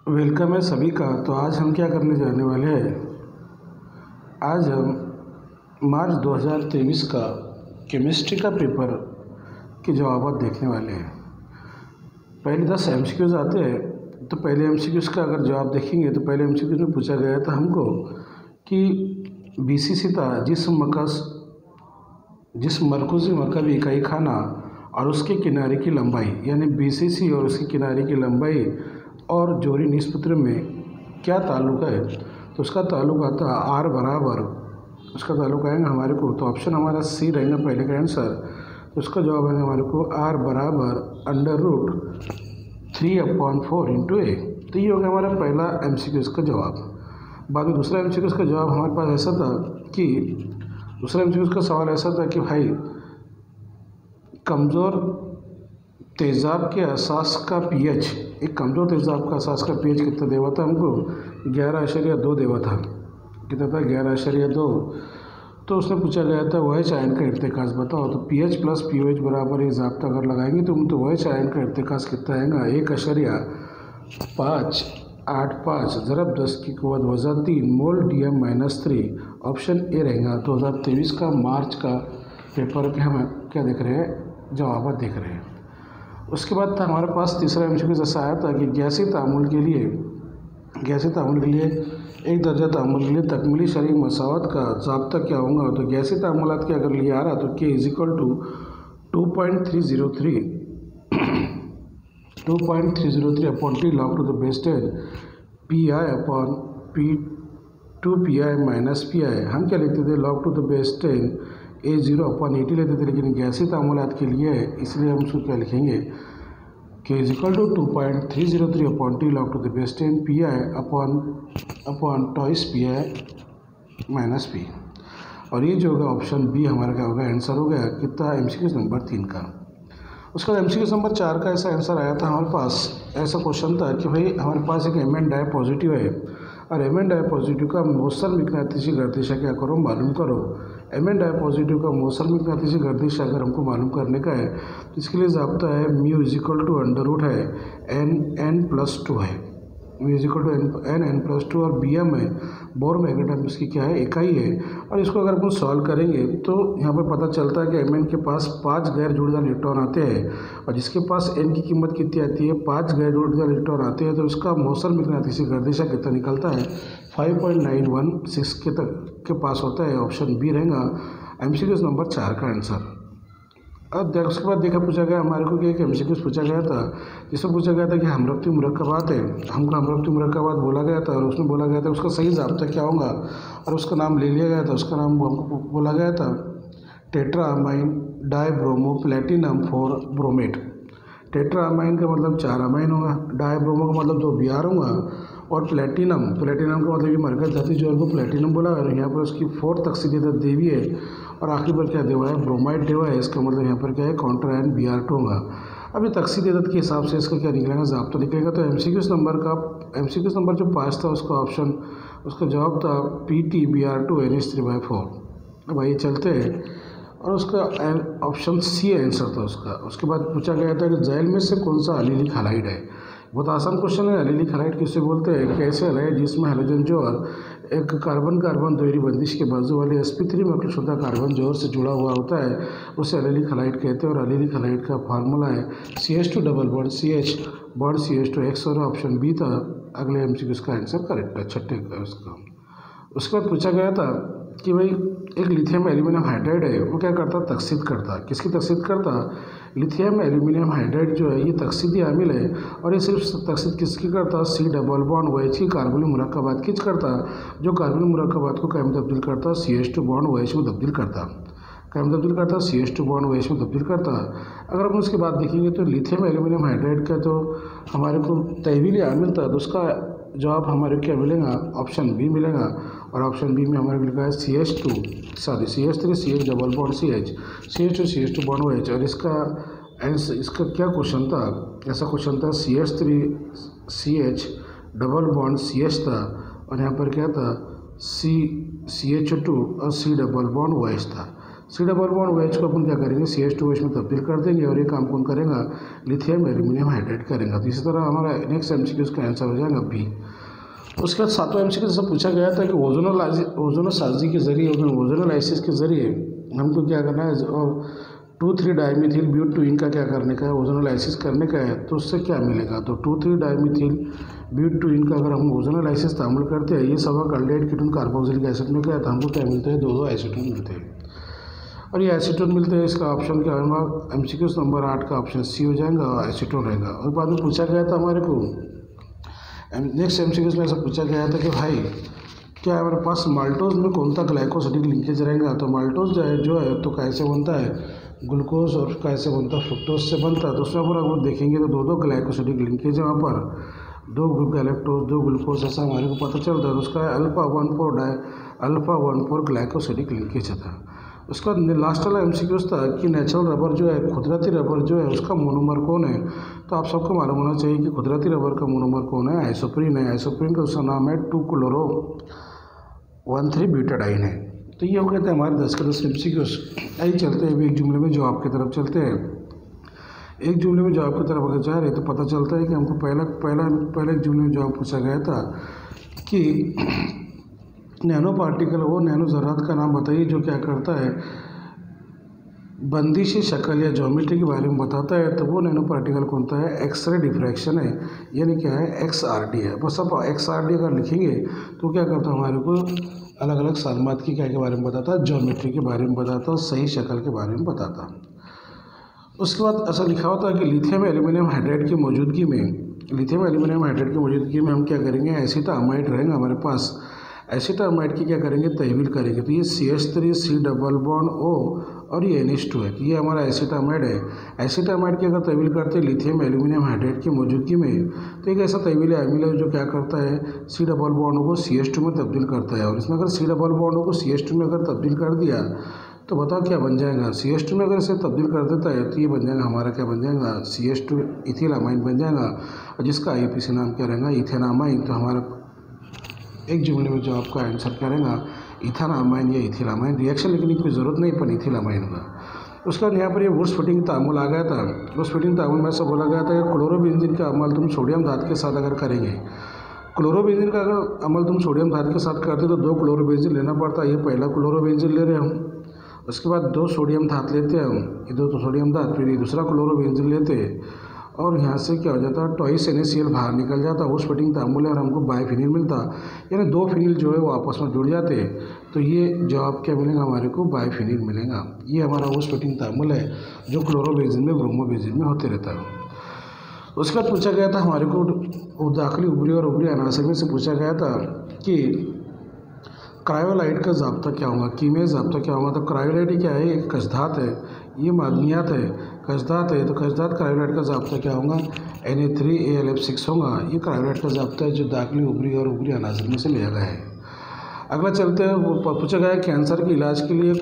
Welcome है सभी का। तो आज हम क्या करने जाने वाले हैं। आज हम मार्च 2023 का केमिस्ट्री का पेपर के जवाब देखने वाले हैं। पहले 10 एमसीक्यूज़ आते हैं। तो पहले एमसीक्यूज़ का अगर जवाब देखेंगे तो पहले एमसीक्यूज़ में पूछा गया था हमको कि बीसीसी था जिस मरकज़ी मकबी इकाई खाना और उसके किनारे की लंबाई, यानी बीसीसी और उसके किनारे की लंबाई और जोरी निष्पत्र में क्या ताल्लुक़ है। तो उसका ताल्लुक़ आता है आर बराबर, उसका ताल्लुक़ आएगा हमारे को। तो ऑप्शन हमारा सी रहेगा पहले का आंसर। तो उसका जवाब आएगा हमारे को आर बराबर √3/4 इंटू ए। तो ये हो गया हमारा पहला एमसीक्यूज़ का जवाब। बाद में दूसरा एमसीक्यूज़ का जवाब हमारे पास ऐसा था कि दूसरा एमसीक्यूज़ का सवाल ऐसा था कि भाई कमज़ोर तेज़ाब के असास का पीएच, एक कमज़ोर तेज़ाब का असास का पीएच कितना देवा था हमको 11.2 देवा था। कितना था 11.2। तो उसने पूछा गया था OH आयन का इर्तिकाज़ बताओ। तो pH प्लस POH बराबर ये ज़ाब्ता अगर लगाएंगे तो OH आयन का इर्तिकाज़ कितना आएगा 1.585 ज़रब 10 की क़ुव्वत वज़ा 3 मोल DM-3। ऑप्शन ए रहेगा। 2023 का मार्च का पेपर के हम क्या देख रहे हैं, जवाब देख रहे हैं। उसके बाद था हमारे पास तीसरा एमसीक्यू ऐसा आया था कि गैसीय तामुल के लिए एक दर्जा तामुल के लिए तकमीली शरीक मसावत का ज़ाब्ता क्या होगा। तो गैसीय तामुलात के अगर लिए आ रहा तो K = 2.303 upon T log to the base 10 PI upon P2PI minus PI। हम क्या लेते थे log to the base 10 A0 upon AT लेते थे, लेकिन गैसीय तामुलात के लिए है इसलिए हम उसको क्या लिखेंगे K = 2.303 upon T log to the base 10 PI upon twice PI minus P। और ये जो होगा ऑप्शन बी हमारा क्या होगा आंसर हो गया कितना एमसीक्यू नंबर 3 का। उसके बाद एमसीक्यू नंबर 4 का ऐसा आंसर आया था हमारे पास। ऐसा क्वेश्चन था कि भाई हमारे पास एक Mn डाई पॉजिटिव है और Mn डाई पॉजिटिव का मौसल मैग्नेटिक गर्दिश क्या करो मालूम करो। Mn डाई पॉजिटिव का मौसल मैग्नेटिक गर्दिश अगर हमको मालूम करने का है तो इसके लिए ज़ाब्ता है μ = है n+2 है, μ = n+2 और Bm है बोर मैग्नेटाइट इसकी क्या है इकाई है। और इसको अगर अपन सॉल्व करेंगे तो यहाँ पर पता चलता है कि Mn के पास 5 गैर जुड़ेदार इलेक्ट्रॉन आते हैं और जिसके पास n की कीमत कितनी आती है 5 गैर जुड़ेदार इलेक्ट्रॉन आते हैं। तो उसका मौसल मैग्नेटिक गर्दिश कितना निकलता है 5.916 के पास होता है। ऑप्शन बी रहेगा एमसीक्यू नंबर 4 का आंसर। अब उसके बाद पूछा गया हमारे को कि एक एमसीक्यू पूछा गया था जिसमें पूछा गया था कि हमरफ्ती मुरक्कबात है, हमको हमरफ्ती मुरक्कबात बोला गया था और उसमें बोला गया था उसका सही ज़ाब्ता क्या होगा और उसका नाम ले लिया गया था। उसका नाम हमको बोला गया था टेट्राअमाइन डाईब्रोमो प्लेटिनम 4 ब्रोमेट। टेट्राअमाइन का मतलब 4 अमाइन होगा, डाईब्रोमो का मतलब 2 Br होगा और प्लेटिनम का मतलब ये मरकज़ धातु जोड़ को प्लेटिनम बोला और यहाँ पर उसकी 4 तकसीदियत देवी है और आखिरी पर क्या देवा है ब्रोमाइड देवा है। इसका मतलब यहाँ पर क्या है काउंटर आयन Br2 होगा। अब ये तकसीदियत के हिसाब से इसका क्या निकलेगा ज़ाब्ता निकलेगा। तो एमसीक्यू नंबर जो 5 था उसका जवाब था PtBr2 NH3/4। अब आइए चलते हैं और उसका ऑप्शन सी आंसर था उसका। उसके बाद पूछा गया था कि जैल में से कौन सा एलिलिक हैलाइड है। बहुत आसान क्वेश्चन है। एलिलिक हैलाइड किससे बोलते हैं कि ऐसे हैलाइड जिसमें हाइड्रोजन जोड़ एक कार्बन दोहरी बंदिश के बाजू वाले sp3 मकलशुदा कार्बन जोड़ से जुड़ा हुआ होता है, उसे एलिलिक हैलाइड कहते हैं। और एलिलिक हैलाइड का फार्मूला है CH2 double bond CH bond CH2X और ऑप्शन बी था अगले एमसीक्यू का आंसर करेक्ट है 6ठे का उसका। उसके बाद पूछा गया था कि भाई एक लिथियम एल्यूमिनियम हाइड्राइड है वो क्या करता तकसीद करता, किसकी तकसीद करता लिथियम एल्यूमिनियम हाइड्राइड जो है ये तकसीदी आमिल है और ये सिर्फ तकसीद किसकी करता C डबल बॉन्ड OH की कार्बनिक मुरक्कबात किस करता जो कार्बनिक मुरक्कबात को क्या में तब्दील करता CH2 बॉन्ड OH में तब्दील करता, क्या में तब्दील करता CH2 बॉन्ड OH में तब्दील करता। अगर हम उसके बाद देखेंगे तो लिथियम एल्यूमिनियम हाइड्राइड का तो हमारे को तहवीली आमिल था तो उसका जवाब हमारे क्या मिलेगा ऑप्शन बी मिलेगा। और ऑप्शन बी में हमारे लिखा है CH3 CH double bond CH2 bond OH। और इसका क्या क्वेश्चन था, ऐसा क्वेश्चन था CH डबल बॉन्ड CH था और यहाँ पर क्या था CH2 और C डबल बॉन्ड OH था। सी डबल बॉन्ड OH को अपन क्या करेंगे CH2OH में तब्दील कर देंगे और ये काम कौन करेगा, लिथियम एल्यूमिनियम हाइड्रेट करेगा। तो इसी तरह हमारा नेक्स्ट MCQ का आंसर हो जाएगा B। उसके बाद 7वां MCQ से पूछा गया था कि ओजोनोसाजी के जरिए ओजोनोलाइसिस के जरिए हमको क्या करना है, और 2,3 डाइमिथिल ब्यूटेन का क्या करने का है, ओजोनोलाइसिस करने का है। तो उससे क्या मिलेगा, तो 2,3 डाइमिथिल ब्यूटेन का अगर हम ओजोनोलाइसिस तामुल करते हैं, ये सब अल्डेहाइड कीटोन कार्बोक्सिलिक एसिड में क्या है, तो हमको क्या मिलता है, 2 एसीटोन मिलते हैं। और ये एसीटोन मिलते हैं, इसका ऑप्शन क्या होगा, MCQ नंबर 8 का ऑप्शन C हो जाएगा और एसीटोन रहेगा। और बाद में पूछा गया था हमारे को नेक्स्ट MCQ में ऐसा पूछा गया था कि भाई क्या हमारे पास माल्टोज में कौन सा ग्लाइकोसिडिक लिंकेज रहेगा। तो माल्टोज जो है तो कैसे बनता है, ग्लूकोज और कैसे बनता है, फ्रुक्टोज से बनता है। तो उसमें पर अगर देखेंगे तो 2 ग्लाइकोसिडिक लिंकेज है, वहाँ पर 2 गैलेक्टोज 2 ग्लूकोज ऐसा हमारे को पता चलता है। तो उसका अल्फा 1,4 ग्लाइकोसिडिक लिंकेज था। उसका लास्ट वाला MCQ था कि नेचुरल रबर जो है, कुदरती रबर जो है, उसका मोनोमर कौन है। तो आप सबको मालूम होना चाहिए कि कुदरती रबर का मोनोमर कौन है, आइसोप्रीन है। आइसोप्रीन का उसका नाम है 2-क्लोरो-1,3-ब्यूटाडाइन है। तो ये हो गए थे हमारे 10 के 10 MCQ। आइए चलते हैं अभी एक जुमले में जवाब की तरफ चलते हैं। एक जुमले में जवाब की तरफ अगर जा रहे तो पता चलता है कि हमको पहला एक जुमले में जवाब पूछा गया था कि नैनो पार्टिकल, वो नैनो ज़रात का नाम बताइए जो क्या करता है, बंदिशी शक्ल या ज्योमेट्री के बारे में बताता है। तो वो नैनो पार्टिकल कौन सा है, एक्सरे डिफ्रैक्शन है, यानी क्या है, XRD है। बस अब XRD अगर लिखेंगे तो क्या करता है, हमारे को अलग अलग सालमात की क्या के बारे में बताता है, ज्योमेट्री के बारे में बताता, सही शक्ल के बारे में बताता। उसके बाद ऐसा लिखा होता है कि लिथियम एल्यूमिनियम हाइड्रेट की मौजूदगी में हम क्या करेंगे, एसिटामाइड रहेंगे हमारे पास। एसिटामाइड की क्या करेंगे, तहवील करेंगे। तो ये CH3 C double bond O और ये NH2 है। ये हमारा एसिटामाइड है। एसिटामाइड की अगर तहवील करते हैं लिथियम एल्यूमिनियम हाइड्रेट की मौजूदगी में, तो एक ऐसा तहवील अमील है जो क्या करता है, C डबल बॉन्ड को CH2 में तब्दील करता है। और इसमें अगर C डबल बॉन्ड को CH2 में अगर तब्दील कर दिया तो बताओ क्या बन जाएगा, CH2 में अगर इसे तब्दील कर देता है तो ये बन जाएगा हमारा, क्या बन जाएगा, CH2 इथिलामाइन बन जाएगा, और जिसका IUPAC नाम क्या रहेगा, इथेनामाइन। तो हमारा एक जुमले में जो आपका आंसर क्या रहेगा, इथेनामाइन या इथिलामाइन। रिएक्शन लिखने की कोई ज़रूरत नहीं, पर इथिलामाइन होगा। उसके बाद यहाँ पर ये वुड्स फिटिंग तामुल आ गया था। वुड्स फिटिंग तामुल में ऐसा बोला गया था कि क्लोरोबेंजीन का अमल तुम सोडियम धातु के साथ अगर करेंगे, क्लोरोबेंजीन का अगर अमल तुम सोडियम धातु के साथ करते तो 2 क्लोरोबेंजीन लेना पड़ता है। ये पहला क्लोरोबेंजीन ले रहे हम, उसके बाद 2 सोडियम धातु लेते हैं हम, ये 2 तो सोडियम धातु, फिर ये दूसरा क्लोरोबेंजीन लेते हैं, और यहाँ से क्या हो जाता है, टॉइस NaCl बाहर निकल जाता, उस फिटिंग तामुल है और हमको बाइफिनिल मिलता, यानी 2 फिनिल जो है वो आपस में जुड़ जाते हैं। तो ये जवाब क्या मिलेगा, हमारे को बाइफिनिल मिलेगा। ये हमारा उस फिटिंग तामुल है जो क्लोरोबेंजीन में ब्रोमोबेंजीन में होते रहता है। उसके बाद पूछा गया था हमारे को दाखिली उभरी और उभरी अनासर में से पूछा गया था कि क्रायोलाइट का ज़ाब्ता क्या होगा, कीमियाई ज़ाब्ता क्या होगा। तो क्रायोलाइट क्या है, एक कशधात है, ये मादनियात है, कशधात है। तो कशधात क्रायोलाइट का ज़ाब्ता क्या होगा, Na3AlF6 होगा। ये क्रायोलाइट का ज़ाब्ता है जो दाखिली उभरी और उभरी अनासर में से लिया गया है। अगला चलते हैं, वो पूछा गया है कैंसर के इलाज के लिए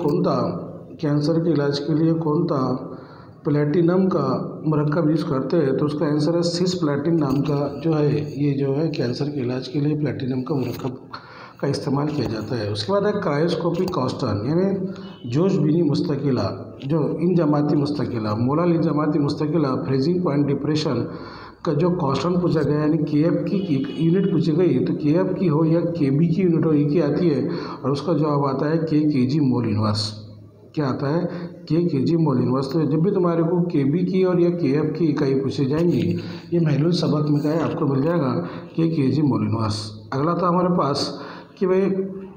कौन सा प्लेटिनम का मरकब यूज़ करते हैं। तो उसका आंसर है सिस्प्लेटिन नाम का जो है, ये जो है कैंसर के इलाज के लिए प्लेटिनम का मरकब का इस्तेमाल किया जाता है। उसके बाद है क्रायोस्कोपिक कॉस्टन, यानी जोश बीनी मुस्तकिला, जो इंजमाती मुस्तकिला, मोलर इंजमाती मुस्तकिला, फ्रीजिंग पॉइंट डिप्रेशन का जो कॉस्टन पूछा गया, यानी KF की यूनिट पूछी गई। तो KF की हो या KB की यूनिट हो, एक ही आती है, और उसका जवाब आता है kg मोल इनवर्स। क्या आता है, kg मोल इनवर्स। तो जब भी तुम्हारे को KB की और या KF की इकाई पूछी जाएंगी, ये महलूल सबक में क्या है आपको मिल जाएगा, kg मोल इनवर्स। अगला था हमारे पास कि भाई,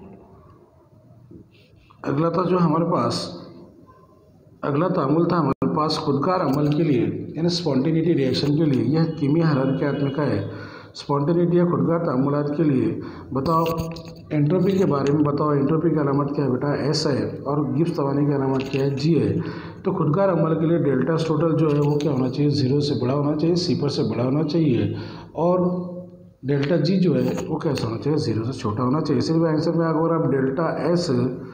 अगला तामुल था हमारे पास खुदकार अमल के लिए, यानी स्पॉन्टेनिटी रिएक्शन के लिए। यह कीमिया हरारकियात में का है, स्पॉन्टेनिटी या खुदकार तामुलात के लिए। बताओ एंट्रोपी के बारे में बताओ, एंट्रोपी की अलामत क्या है बेटा, S है, और गिब्स तवानी की अलामत क्या है, G है। तो खुदकार अमल के लिए डेल्टा टोटल जो है वो क्या होना चाहिए, 0 से बड़ा होना चाहिए, सिफर से बड़ा होना चाहिए, और डेल्टा G जो है वो कैसा होना चाहिए, 0 से छोटा होना चाहिए। सिर्फ आंसर में अगर आप डेल्टा S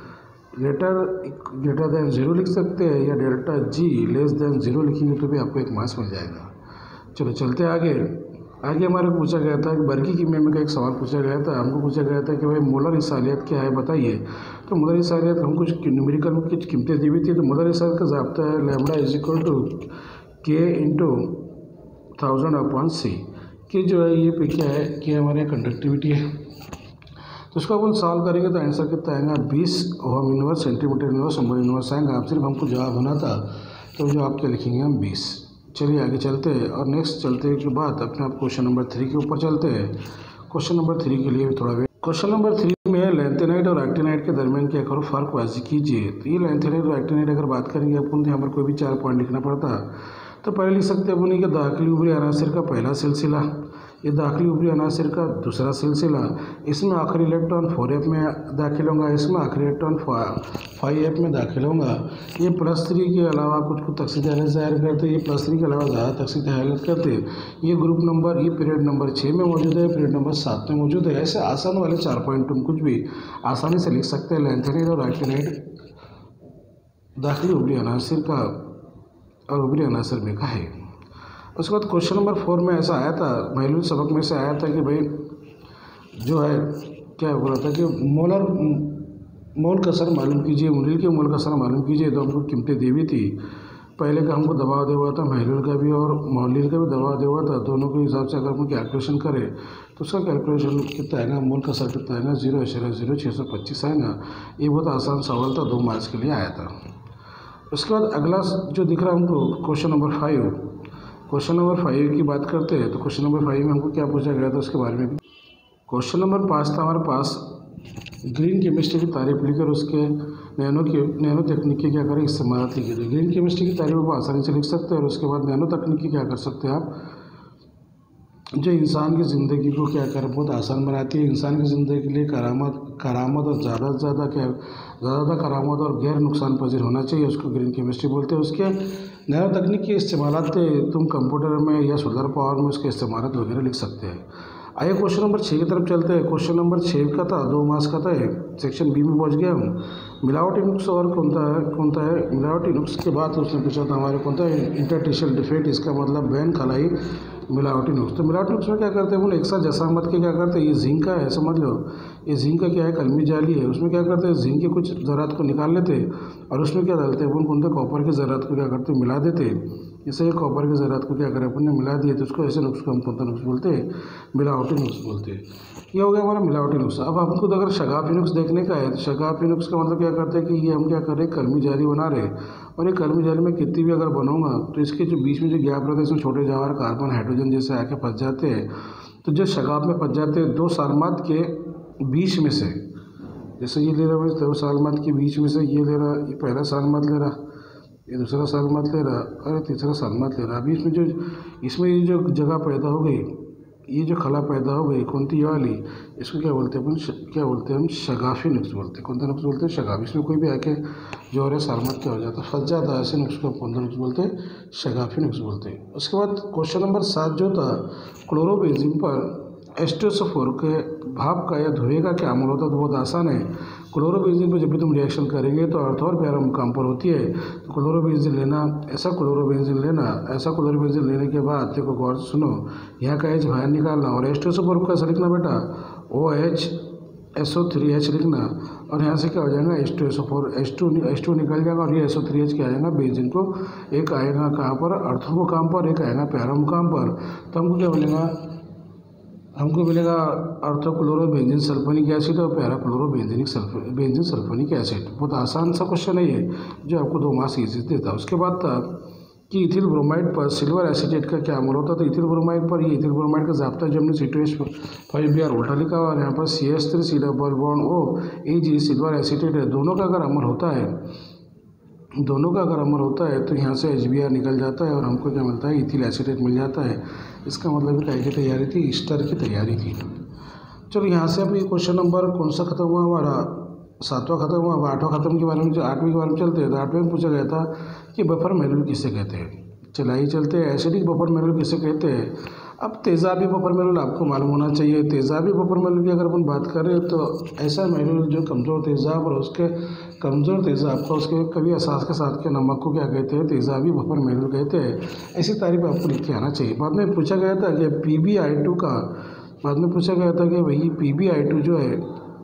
ग्रेटर देन 0 लिख सकते हैं, या डेल्टा G लेस देन 0 लिखेंगे तो भी आपको 1 मार्क्स मिल जाएगा। चलो चलते आगे। आगे हमारे को पूछा गया था कि वर्गी कीमिया में का एक सवाल पूछा गया था। हमको पूछा गया था कि भाई मोलर इसालियत क्या है बताइए। तो मोलर इसालियत हम कुछ न्यूमेरिकल में कुछ कीमतें दी हुई थी। तो मोलर इसालियत का ज़ाब्ता है lambda is equal to K into 1000 upon C. कि जो है ये पे क्या है कि हमारे यहाँ कंडक्टिविटी है। तो उसको अपन सॉल्व करेंगे तो आंसर कितना आएगा 20 ohm inverse centimetre inverse number inverse आएगा। आप सिर्फ हमको जवाब होना था तो जो आप क्या लिखेंगे हम 20। चलिए आगे चलते हैं और नेक्स्ट चलते के बाद अपने आप क्वेश्चन नंबर 3 के ऊपर चलते हैं। क्वेश्चन नंबर 3 के लिए भी थोड़ा वेट। क्वेश्चन नंबर 3 में लेंथेनाइट और एक्टिनाइट के दरमियान क्या करो फ़र्क वाजी कीजिए। तो ये लेंथेनाइट और एक्टिनाइट अगर बात करेंगे अपन तो यहाँ पर कोई भी 4 पॉइंट लिखना पड़ता। तो पहले लिख सकते हैं अपनी कि दाखिली ऊपरी अनासिर का पहला सिलसिला, ये दाखिली ऊपरी अनासिर का दूसरा सिलसिला, इसमें आखिरी इलेक्ट्रॉन 4f में दाखिल होगा, इसमें आखिरी इलेक्ट्रॉन 5f में दाखिल होगा। ये +3 के अलावा कुछ तकसीद हालत ज़ाहिर करते, ये +3 के अलावा ज़्यादा तकसीद हालत करते। ये ग्रुप नंबर ये पीरियड नंबर 6 में मौजूद है, पीरियड नंबर 7 में मौजूद है। ऐसे आसान वाले 4 पॉइंट तुम कुछ भी आसानी से लिख सकते हैं। लेंथेनाइट और एक्टिनाइट दाखिली ऊपरी अनासिर का और ऊपरी अनासर में का है। उसके बाद क्वेश्चन नंबर 4 में ऐसा आया था, महलूल सबक में से आया था कि भाई जो है क्या बोला था कि मोल कसर मालूम कीजिए, मुनील के मोल कसर मालूम कीजिए। तो हमको कीमतें दी हुई थी। पहले का हमको दबाव दिया हुआ था, महलूल का भी और मौलिल का भी दबाव दिया हुआ था। दोनों के हिसाब से अगर हम कैलकुलेशन करें तो उसका कैलकुलेशन कितना आएगा, मोल कसर कितना आएगा 0.0625 आएगा। ये बहुत आसान सवाल था, 2 मार्क्स के लिए आया था। उसके बाद अगला जो दिख रहा है हमको क्वेश्चन नंबर 5। क्वेश्चन नंबर 5 की बात करते हैं तो क्वेश्चन नंबर 5 में हमको क्या पूछा गया था उसके बारे में भी। क्वेश्चन नंबर 5 था हमारे पास, ग्रीन केमिस्ट्री की तारीफ लिखकर उसके नैनो तकनीक के क्या करें इस्तेमाल लिखे। तो ग्रीन केमिस्ट्री की तारीफ आप आसानी से लिख सकते हैं और उसके बाद नैनो तकनीक की क्या कर सकते हैं आप, जो इंसान की ज़िंदगी को क्या कर बहुत आसान बनाती है। इंसान की ज़िंदगी के लिए करामत और ज़्यादा से ज़्यादा करामत और गैर नुकसान पजीर होना चाहिए, उसको ग्रीन केमिस्ट्री बोलते हैं। उसके नैनो तकनीक के इस्तेमाल तुम कंप्यूटर में या सोलर पावर में उसके इस्तेमाल वगैरह लिख सकते हैं। आइए क्वेश्चन नंबर 6 की तरफ चलते हैं। क्वेश्चन नंबर 6 का था, 2 मार्क्स का था, सेक्शन बी में पहुँच गया हम। मिलावटी नुक्स और कौन है मिलावटी नुक्स के बाद उसने पूछा था हमारे कौन था इंटरस्टिशियल डिफेक्ट, इसका मतलब बैन खलाई मिलावटी नुक्स। तो मिलावटी नुक्स में क्या करते हैं वो एक साथ जसामत के क्या करते हैं, ये जिंक का है समझ लो, ये जिंक का क्या है कलमी जाली है। उसमें क्या करते हैं जिंक के कुछ ज़रात को निकाल लेते और उसमें क्या डालते हैं अपन कौन कॉपर के ज़रात को क्या करते मिला देते। जैसे कॉपर के ज़रात को क्या करें अपन ने मिला दिए तो उसको ऐसे नुक्स को हम कौन सा नुक्स बोलते हैं, मिलावटी नुक्स बोलते हैं। ये हो गया हमारा मिलावटी नुक्स। अब हमको अगर शगाफी नुक्स देखने का है तो शगाफी नुक्स का मतलब क्या करते हैं कि ये हम क्या कर रहे हैं कलमी जाली बना रहे हैं और ये कलमी जाली में कितनी भी अगर बनाऊंगा तो इसके जो बीच में जो गैप रहता है इसमें छोटे जवाहर कार्बन हाइड्रोजन जैसे आके फंस जाते हैं। तो जो शगाफ में फंस जाते हैं 2 सालमात के बीच में से, जैसे ये ले रहा है 2 सालमात के बीच में से ये ले रहा, ये पहला सालमात ले रहा, ये दूसरा सालमात ले रहा और तीसरा सालमात ले रहा। अभी इसमें ये जो जगह पैदा हो गई, ये जो खला पैदा हो गई कौन सी वाली, इसको क्या बोलते हैं अपन, क्या बोलते हैं हम शगाफी नुक्स बोलते हैं। कौन सा नुक्स बोलते हैं शगाफी। इसमें कोई भी आके जो है सालमत क्या हो जाता है फंस जाता है, ऐसे नुक्स को कौन सा नुक्स बोलते हैं, शगाफी नुक्स बोलते हैं। उसके बाद क्वेश्चन नंबर 7 जो था क्लोरोबेंजीन पर H2SO4 के भाप का या धुएं का क्या अमल होता है, तो बहुत आसान है। क्लोरोबेंजीन पर जब भी तुम रिएक्शन करेंगे तो अर्थ और पैरा मुकाम पर होती है। तो क्लोरोबेंजीन लेना, ऐसा क्लोरोबेंजीन लेना, ऐसा क्लोरोबेंजीन लेने के बाद देखो गौर से सुनो, यहाँ का H बाहर निकालना और H2SO4 को कैसे लिखना बेटा, OHSO3H लिखना और यहाँ से क्या हो जाएगा H2SO4 H2 निकल जाएगा और ये SO3H क्या आएगा बेंजीन को, एक आएगा कहाँ पर अर्थो मुकाम पर, एक आएगा पैरा मुकाम पर। तो हमको क्या मिलेगा, हमको मिलेगा अर्थोक्लोरोबेंजीन सल्फोनिक एसिड और पैरा बेंजीन सल्फोनिक एसिड। बहुत आसान सा क्वेश्चन है ये जो आपको 2 मार्क्स इजी देता है। उसके बाद था कि इथिल ब्रोमाइड पर सिल्वर एसीटेट का क्या अमल होता है। तो इथिल ब्रोमाइड पर, ये इथिल ब्रोमाइड का ज़ाब्ता जो हमने C2H5Br उल्टा लिखा हुआ और यहाँ पर CH3C double bond OAG silver acetate है। दोनों का अगर अमल होता है तो यहाँ से HBr निकल जाता है और हमको क्या मिलता है इथिल एसीटेट मिल जाता है। इसका मतलब क्या की तैयारी थी, ईस्टर की तैयारी थी। चलो यहाँ से अभी क्वेश्चन नंबर कौन सा खत्म हुआ हमारा, 7वां खत्म हुआ। अब 8वां खत्म के बारे में, 8वीं के बारे में चलते हैं। तो 8वें में पूछा गया था कि बफर महलूल किसे कहते हैं। चलाइए चलते हैं, एसिडिक बफर महलूल किसे कहते हैं। अब तेज़ाबी बफर मॉलिक्यूल आपको मालूम होना चाहिए। तेज़ाबी बफर मॉलिक्यूल की अगर अपन बात करें तो ऐसा मॉलिक्यूल जो कमज़ोर तेज़ाब और उसके कमज़ोर तेज़ाब का उसके कभी असास के साथ के नमक को क्या कहते हैं, तेज़ाबी बफर मॉलिक्यूल कहते हैं। ऐसी तारीफ आपको लिख के आना चाहिए। बाद में पूछा गया था कि PbI2 का, बाद में पूछा गया था कि वही PbI2 जो है,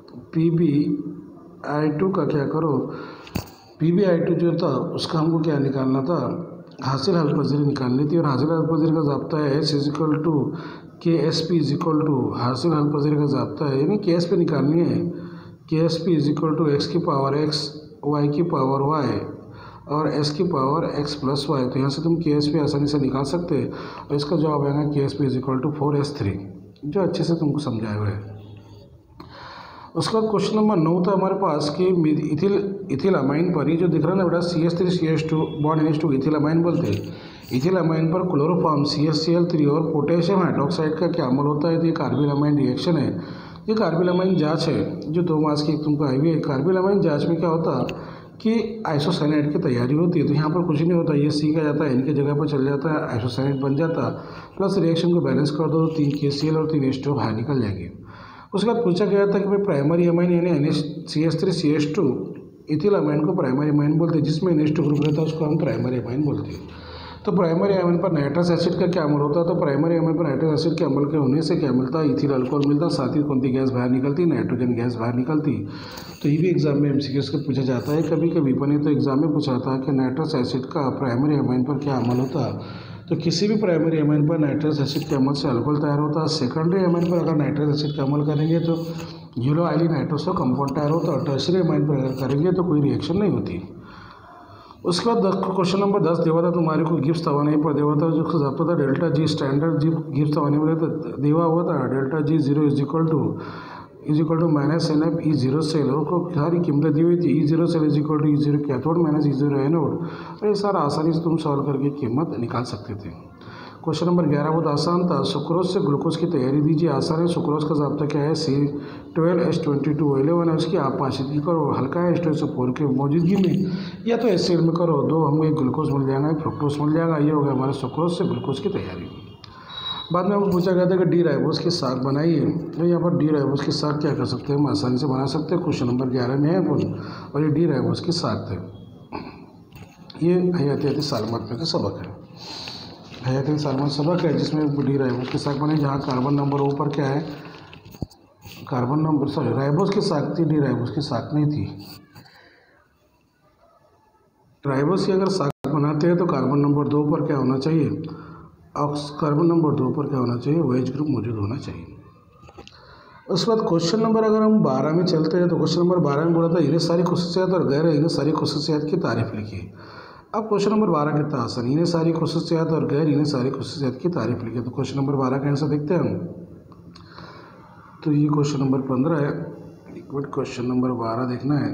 PbI2 का क्या करो, PbI2 जो था उसका हमको क्या निकालना था, हासिल हल पजीरी निकालनी थी। और हासिल हल पजीरी का ज़ाब्ता है H = KSP = हासिल हल पजीरी का ज़ाब्ता है, यानी KSP निकालनी है। KSP = x की पावर x, y की पावर y और s की पावर x + y। तो यहाँ से तुम KSP आसानी से निकाल सकते हैं और इसका जवाब आएगा KSP = 4s3, जो अच्छे से तुमको समझाया हुआ है। उसके बाद क्वेश्चन नंबर 9 था हमारे पास कि इथिलामाइन पर, ये जो दिख रहा है ना बेटा CH3CH2 बॉन्ड NH2 इथिलामाइन बोलते हैं। इथिलामाइन पर क्लोरोफॉर्म CH3Cl3 और पोटेशियम हाइड्रोक्साइड का क्या अमल होता है, तो ये कार्बिलामाइन रिएक्शन है। ये कार्बिलामाइन जाँच है जो 2 मार्क्स की तुमको आई हुई है। कार्बिलामाइन जाँच में क्या होता कि आइसोसाइनेट की तैयारी होती है। तो यहाँ पर कुछ नहीं होता, ये C का जाता है N की जगह पर चल जाता है, आइसोसाइनेट बन जाता, प्लस रिएक्शन को बैलेंस कर दो, 3 KCl और 3 H2 बाहर निकल जाएगी। उसके बाद पूछा गया था कि भाई प्राइमरी अमाइन यानी CH3CH2 इथिलामाइन को प्राइमरी अमाइन बोलते हैं, जिसमें NH2 ग्रुप रहता है उसको हम प्राइमरी अमाइन बोलते हैं। तो प्राइमरी अमाइन पर नाइट्रस एसिड का क्या अमल होता है, तो प्राइमरी अमाइन पर नाइट्रस एसिड के अमल के होने से क्या मिलता है, इथिल अल्कोहल मिलता, साथ ही कौन सी गैस बाहर निकलती, नाइट्रोजन गैस बाहर निकलती। तो ये भी एग्जाम में MCQs को पूछा जाता है कभी कभी, बने तो एग्जाम में पूछा था कि नाइट्रस एसिड का प्राइमरी अमाइन पर क्या अमल होता है। तो किसी भी प्राइमरी अमाइन पर नाइट्रस एसिड के अमल से अल्कोहल तैयार होता है। सेकेंडरी अमाइन पर अगर नाइट्रस एसिड का अमल करेंगे तो येलो आयली नाइट्रोसो कंपाउंड तैयार होता है, और टर्शरी अमाइन पर अगर करेंगे तो कोई रिएक्शन नहीं होती। उसके बाद क्वेश्चन नंबर 10 देवा था तुम्हारे को गिब्स तवानी पर, देवा था जो ज़ाब्ता था डेल्टा G स्टैंडर्ड गिब्स तवानी पर देवा हुआ था delta G 0 = -NF E0 cell, और को सारी कीमतें दी हुई थी। E0 cell = E0 cathode -E0 anode, और ये सारा आसानी से तुम सॉल्व करके कीमत निकाल सकते थे। क्वेश्चन नंबर 11 बहुत आसान था, सुक्रोज से ग्लूकोज की तैयारी दीजिए। आसान है, सुक्रोज का ज़ाब्ता क्या है, C12H22O11 है, उसकी आप पाशिदगी करो, हल्का है H2SO4 के मौजूदगी में, या तो एसिड में करो, 2 हमको एक ग्लूकोज मिल जाएगा, एक फ्रुक्टोज मिल जाएगा। ये हो गया हमारे सुक्रोज से ग्लूकोज की तैयारी। बाद में हमको पूछा गया था कि डी राइबोस की साग बनाइए। तो यहाँ पर डी राइबोस की साग क्या कर सकते हैं, हम आसानी से बना सकते हैं। क्वेश्चन नंबर 11 में है अपन, और ये डी राइबोस की साग थे। ये हयातियाती सालमत में का सबक है, हयातियाती सालमत सबक है जिसमें डी राइबोस की साग बनी, जहाँ कार्बन नंबर ऊपर क्या है, कार्बन नंबर राइबोस की साग थी, डी राइबोस की साग नहीं थी। राइबोस की अगर साग बनाते हैं तो कार्बन नंबर 2 पर क्या होना चाहिए, कार्बन नंबर 2 पर क्या होना चाहिए, OH ग्रुप मौजूद होना चाहिए। उसके बाद क्वेश्चन नंबर अगर हम 12 में चलते हैं तो क्वेश्चन नंबर 12 में बोला था इन्हें सारी खुसूसियात और गैर इन्हें सारी खुसूसियात की तारीफ लिखिए। अब क्वेश्चन नंबर 12 कितना आसान, इन्हें सारी खुसूसियात और गैर इन्हें सारी खुसूसियात की तारीफ लिखिए। तो क्वेश्चन नंबर 12 का आंसर देखते हैं हम। तो ये क्वेश्चन नंबर 15 है, एक मिनट, क्वेश्चन नंबर 12 देखना है।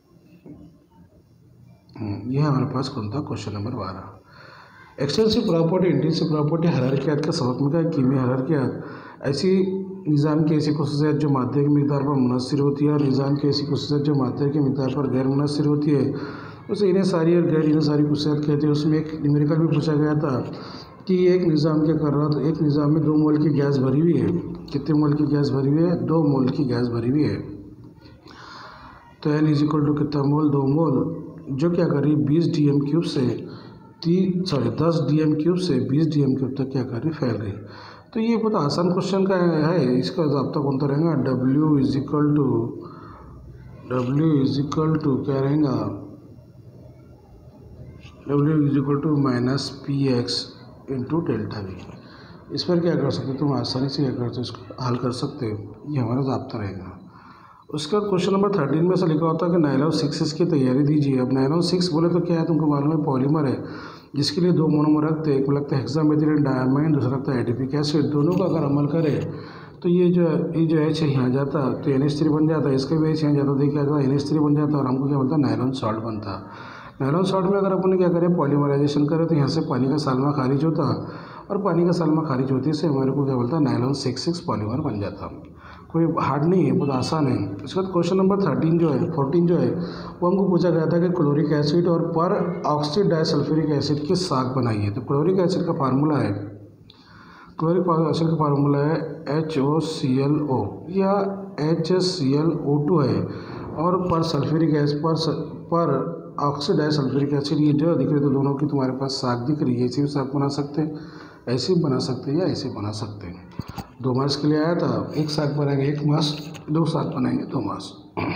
ये हमारे पास कौन था, question number 12। Extensive property, intensive property, हायरार्कियात का सबक में क्या, कीमिया हायरार्कियात, ऐसी निज़ाम की ऐसी खुसूसियात जो मात्रा की मिकदार पर मुनहसर होती है, और निज़ाम की ऐसी खुसूसियात जो मात्रा की मिकदार पर गैर मुनहसर होती है, उसे इन्हें सारी और गैर इन्हें सारी खुसूसियात कहते हैं। उसमें एक न्यूमेरिकल भी पूछा गया था कि एक निज़ाम क्या कर रहा था, एक निज़ाम में 2 मोल की गैस भरी हुई है। कितने मोल की गैस भरी हुई है, 2 मोल की गैस भरी हुई है। तो N = कितना मोल, 2 मोल, जो क्या करी 20 dm³ से 10 dm³ से 20 dm³ तक क्या कर रही, फैल रही। तो ये बहुत आसान क्वेश्चन का है, इसका ज़ाब्ता कौन सा रहेगा, W = क्या रहेगा, W = -Px × ΔV। इस पर क्या कर सकते हो तुम, आसानी से क्या करते हो, इसको हल कर सकते हो, ये हमारा ज़ाब्ता रहेगा। उसके बाद क्वेश्चन नंबर 13 में से लिखा होता है कि नायलॉन 6 की तैयारी दीजिए। अब नायलॉन 6 बोले तो क्या है, तुमको मालूम है पॉलीमर है, जिसके लिए 2 मोनोमर रखते हैं, एक लगता है हेक्सामेथिलीन डायमाइन, दूसरा लगता है एडिपिक एसिड। दोनों का अगर अमल करे तो ये जो H है यहाँ जाता तो NH3 बन जाता, इसका भी H यहाँ जाता तो क्या जाता, NH3 बन जाता, और हमको क्या बनता, नायलॉन सॉल्ट बनता। नायलॉन सॉल्ट में अगर अपन क्या करें, पॉलीमराइजेशन करें तो यहाँ से पानी का सालमा खारिज होता, और पानी का सालमा खारिज होने से हमारे को क्या बोलता, नायलॉन 6 पॉलीमर बन जाता। कोई हार्ड नहीं है, बहुत आसान है। इसके बाद क्वेश्चन नंबर 14 जो है वो हमको पूछा गया था कि क्लोरिक एसिड और पर ऑक्सी डाइसल्फ्यूरिक एसिड की साग बनाइए। तो क्लोरिक एसिड का फार्मूला है, क्लोरिक एसिड का फार्मूला है HOClO या HClO2 है, और पर सल्फ्यूरिक एसिड पर ऑक्सीडाइज सल्फ्यूरिक एसिड, ये जो दिख रहे तो दोनों की तुम्हारे पास साग दिख रही है, ऐसे भी साग बना सकते हैं, ऐसे भी बना सकते हैं या ऐसे बना सकते हैं। 2 मार्क्स के लिए आया था, एक साग बनाएंगे 1 मार्क्स, 2 साग बनाएंगे 2 मार्क्स।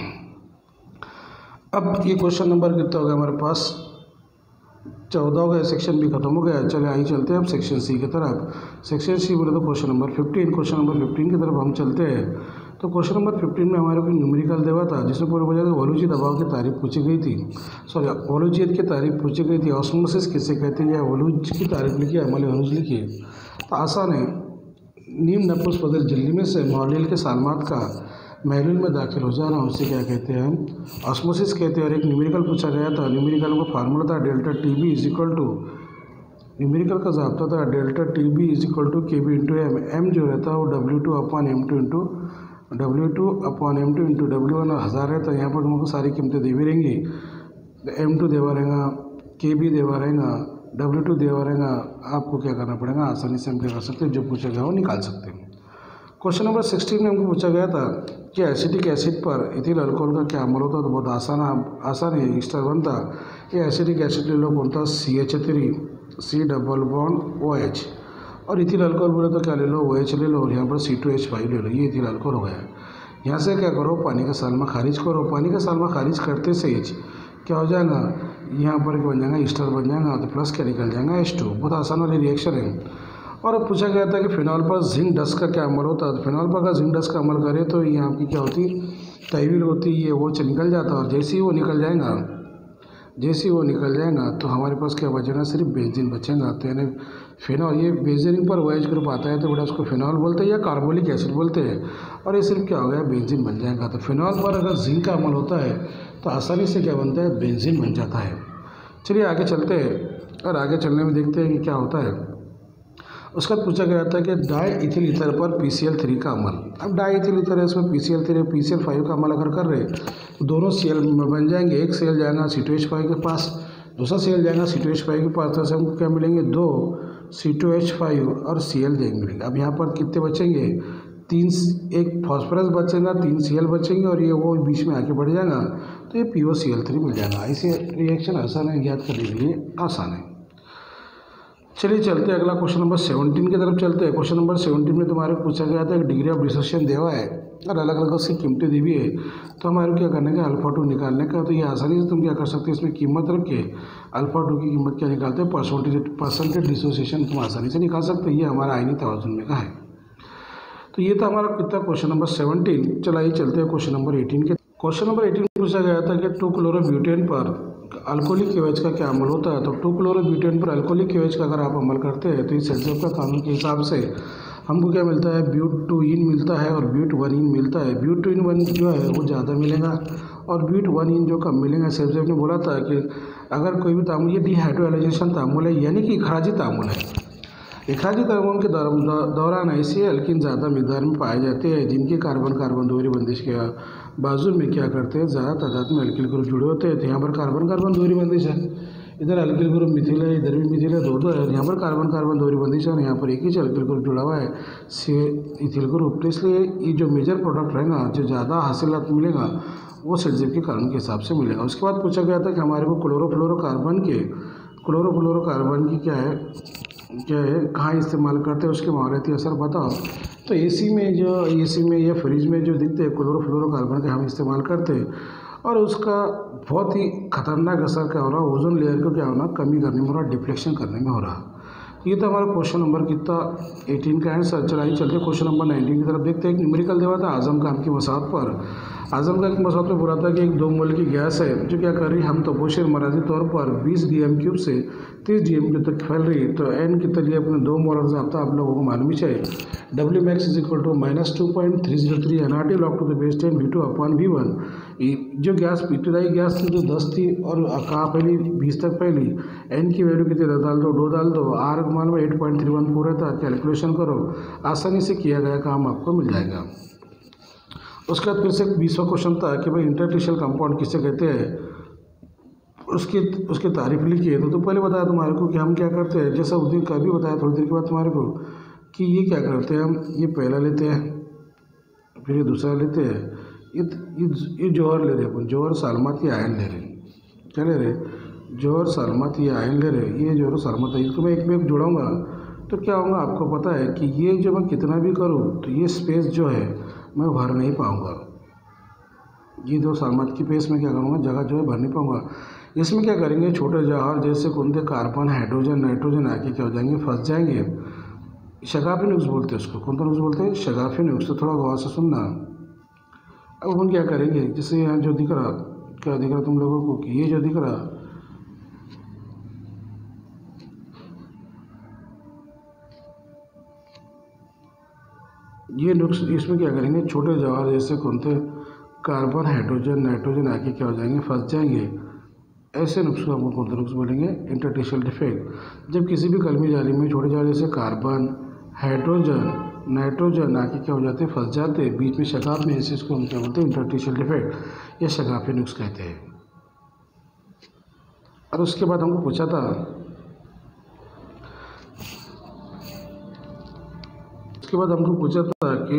अब ये क्वेश्चन नंबर कितना हो गया हमारे पास 14 हो गया, सेक्शन बी खत्म हो गया। चले आइए चलते हैं अब सेक्शन सी की तरफ। सेक्शन सी बोले तो क्वेश्चन नंबर 15 की तरफ हम चलते हैं। तो क्वेश्चन नंबर 15 में हमारे को न्यूमेरिकल देवा था, जिसमें पूरे वजह वॉल्यूजी दबाव की तारीफ पूछी गई थी, सॉरी वॉल्यूजियत की तारीफ पूछी गई थी। ऑस्मोसिस किसे कहते हैं या वॉल्यूज की तारीफ लिखी है, हमारे वॉल्यूज लिखी है। तो आसान है, नीम नपुंस पदर झिल्ली में से मॉलिल के सालमात का महलूल में दाखिल हो जाना, उससे क्या कहते हैं हम ऑस्मोसिस कहते हैं। और एक न्यूमेरिकल पूछा गया था, न्यूमेरिकल का फार्मूला था delta TB is equal to, numerical का ज़ाब्ता था delta TB is equal to KB into M जो रहता है वो W2 upon M2 into W1 1000 रहता है। यहाँ पर तुमको सारी कीमतें दी हुई रहेंगी, M2 देवा रहेगा, KB देवा रहेगा, W2 देवा रहेगा। आपको क्या करना पड़ेगा, आसानी से हम क्या कर सकते हैं, जो पूछा गया वो निकाल सकते हैं। क्वेश्चन नंबर 16 में हमको पूछा गया था कि एसिटिक एसिड पर इथिल अल्कोहल का क्या अमल होता है। तो बहुत आसान है, स्टार बनता ये एसिटिक एसिड ले लो, कौन था CH3 C double bond OH, और इथिल अल्कोहल बोले तो क्या ले लो OH ले लो, और यहाँ पर C2H5 ले लो, ये इथिल अल्कोहल हो गया। यहाँ से क्या करो, पानी का सालमा खारिज करो, पानी का सालमा खारिज करते से क्या हो जाएगा, यहाँ पर क्या बन जाएगा, स्टार बन जाएगा, तो प्लस क्या निकल जाएगा H2। बहुत आसान वाली रिएक्शन है। और अब पूछा गया था कि फिनॉल पर जिंक डस्ट का क्या अमल होता है। तो फिनॉल पर अगर जिंक डस्ट का अमल करे तो ये आपकी क्या होती, तहवील होती है, वो निकल जाता है। और जैसे ही वो निकल जाएगा तो हमारे पास क्या बचेगा, सिर्फ बेंजीन बचेगा। तो यानी फिनॉल, ये बेंजीन पर OH ग्रुप आता है तो बेटा उसको फिनॉल बोलते हैं या कार्बोलिक एसिड बोलते हैं, और ये सिर्फ क्या हो गया, बेंजीन बन जाएगा। तो फिनॉल पर अगर जिंक का अमल होता है तो आसानी से क्या बनता है, बेंजीन बन जाता है। चलिए आगे चलते हैं, और आगे चलने में देखते हैं कि क्या होता है। उसका पूछा गया था कि डाईइथिल ईथर पर PCl3 का अमल। अब डाईइथिल ईथर है, इसमें PCl3 PCl5 का अमल अगर कर रहे तो दोनों Cl बन जाएंगे। एक Cl जाएगा C2H5 के पास, दूसरा Cl जाएगा C2H5 के पास, तो हमको क्या मिलेंगे, 2 C2H5 और Cl मिलेंगे। अब यहाँ पर कितने बचेंगे, 3, एक फॉस्फोरस बचेगा, 3 Cl बचेंगे, और ये वो बीच में आके बढ़ जाएगा, तो ये POCl3 मिल जाएगा। ऐसे रिएक्शन आसान है, याद करने के लिए आसान है। चलिए चलते हैं अगला क्वेश्चन नंबर 17 की तरफ चलते हैं। क्वेश्चन नंबर 17 में तुम्हारे को पूछा गया था कि डिग्री ऑफ डिसोसिएशन देवा है और अलग अलग उसकी कीमतें दी हुई है। तो हमारे को क्या करने का, अल्फा 2 निकालने का। तो ये आसानी से तुम क्या कर सकते हो, इसमें कीमत रख के अल्फा 2 की कीमत क्या निकालते हैं, परसेंटेज डिसोसिएशन तुम आसानी से निकाल सकते हो। ये हमारा आईनी तवाज़ुन में का है। तो ये था हमारा कितना क्वेश्चन नंबर 17। चलाइए चलते हैं क्वेश्चन नंबर 18 के। क्वेश्चन नंबर 18 में पूछा गया था कि 2-क्लोरोब्यूटेन पर अल्कोहलिक KOH का क्या अमल होता है। तो 2-क्लोरोब्यूटेन पर अल्कोहलिक KOH का अगर आप अमल करते हैं तो इस सेल्सियस का कानून के हिसाब से हमको क्या मिलता है, ब्यूट-2-इन मिलता है और ब्यूट-1-इन मिलता है। ब्यूट-2-इन जो है वो ज़्यादा मिलेगा और ब्यूट-1-इन जो कम मिलेगा। सेल्सियस ने बोला था कि अगर कोई भी तामुल, ये डिहाइड्रोलाइजेशन तामुल है, यानी कि इखराजी तामुल है। इखराजी तामुल के दौरान ऐसे एल्कीन ज़्यादा मिकदार में पाए जाते हैं जिनके कार्बन कार्बन दोहरी बंदिश के बाजू में क्या करते हैं, ज़्यादा तादाद में एल्किल ग्रुप जुड़े होते हैं। तो यहाँ पर कार्बन कार्बन दोहरी बंदिश है, इधर एल्किल ग्रुप मिथिल है, इधर भी मिथिल है, दो है। यहाँ पर कार्बन कार्बन दोहरी बंदिश है और यहाँ पर एक ही एल्किल ग्रुप जुड़ा हुआ है, से इथिल ग्रुप। तो इसलिए ये जो मेजर प्रोडक्ट रहेगा, जो ज़्यादा हासिलात मिलेगा वो सेल्सियस के कानून के हिसाब से मिलेगा। उसके बाद पूछा गया था कि हमारे को क्लोरोफ्लोरोकार्बन की क्या है कहाँ इस्तेमाल करते हैं, उसके माहौलियाती असर बताओ। तो एसी में या फ्रिज में जो दिखते हैं क्लोरोफ्लोरोकार्बन के हम इस्तेमाल करते हैं, और उसका बहुत ही खतरनाक असर क्या हो रहा है, ओजोन लेयर को क्या हो रहा, कमी करने में हो रहा, डिफ्लेक्शन करने में हो रहा। ये तो हमारा क्वेश्चन नंबर कितना 18 का आंसर। चलाइए चलते क्वेश्चन नंबर 19 की तरफ देखते हैं। एक न्यूमेरिकल देवा था आजम काम की मसाहत पर। आजम काम की मसाहत में बोला था कि एक 2 मोल की गैस है जो क्या कर रही है, हम तपोशीर मराजी तौर पर 20 DM³ से 30 DM³ तक फैल रही है। तो एन के लिए अपने 2 मोलर ज़ाब्ता आप लोगों को मालूम ही चाहिए। WMax = -2.303 nRT log to the base 10 V2/V1। जो गैस पीटीदाई गैस थी जो 10 थी और कहाँ फैली 20 तक फैली, एन की वैल्यू कितनी डाल दो, आर का मान में 8.314 रहता। कैलकुलेशन करो, आसानी से किया गया काम आपको मिल जाएगा। उसके बाद फिर से 20वां क्वेश्चन था कि भाई इंटरस्टिशियल कंपाउंड किसे कहते हैं, उसकी तारीफ लिखी है। तो पहले बताया तुम्हारे को कि हम क्या करते हैं, जैसा उस दिन का भी बताया थोड़ी देर के बाद तुम्हारे को कि ये क्या करते हैं, हम ये पहला लेते हैं फिर ये दूसरा लेते हैं, ये जौहर ले रहे हैं, जौहर सालमत ये आयन ले रहे हैं, क्या ले रहे, जौहर सालमत ये आयन ले रहे हैं, ये जौहर सालमत है, इसको मैं एक में एक जोड़ूंगा तो क्या होगा आपको पता है कि ये जो मैं कितना भी करूँ तो ये स्पेस जो है मैं भर नहीं पाऊँगा, ये दो सालमत की पेस में क्या करूँगा, जगह जो है भर नहीं पाऊँगा। इसमें क्या करेंगे, छोटे जौहर जैसे कौन थे, कार्बन हाइड्रोजन नाइट्रोजन आके क्या हो जाएंगे, फंस जाएंगे। शगाफी नुक्स बोलते हैं उसको, कौन सा नुक्स बोलते हैं, शगाफी नुक्स। तो थोड़ा गौर से सुनना। अब अपन क्या करेंगे, जैसे यहाँ जो दिख रहा, क्या दिख रहा तुम लोगों को, कि ये जो दिख रहा, ये नुक्स, इसमें क्या करेंगे, छोटे जौहर जैसे कौन थे, कार्बन हाइड्रोजन नाइट्रोजन आके क्या हो जाएंगे, फंस जाएंगे। ऐसे नुक्स को हम कौन सा नुक्स बोलेंगे, इंटरस्टिशियल डिफेक्ट। जब किसी भी कलमी जाली में छोटे जौहर जैसे कार्बन हाइड्रोजन नाइट्रोजन आके क्या हो जाते हैं, फंस जाते हैं बीच में शगाफ में, ऐसे इसको हम क्या बोलते हैं, इंटरस्टिशियल डिफेक्ट या शगाफी नुक्स कहते हैं। और उसके बाद हमको पूछा था, उसके बाद हमको पूछा था कि